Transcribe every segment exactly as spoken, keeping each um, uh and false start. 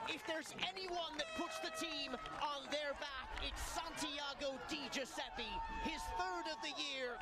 if there's anyone that puts the team on their back, it's Santiago Di Giuseppe, his third of the year.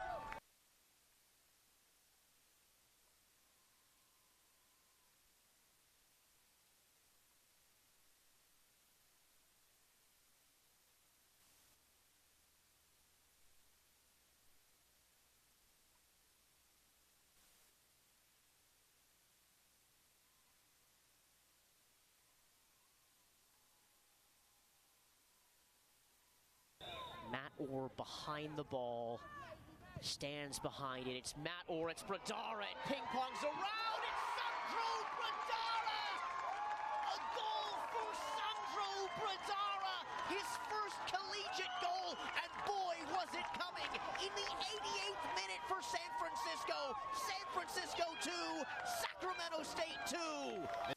Matt Orr behind the ball, stands behind it. It's Matt Orr, it's Bradara, it ping-pongs around, it's Sandro Bradara! A goal for Sandro Bradara, his first collegiate goal, and boy was it coming in the eighty-eighth minute for San Francisco. San Francisco two, Sacramento State two.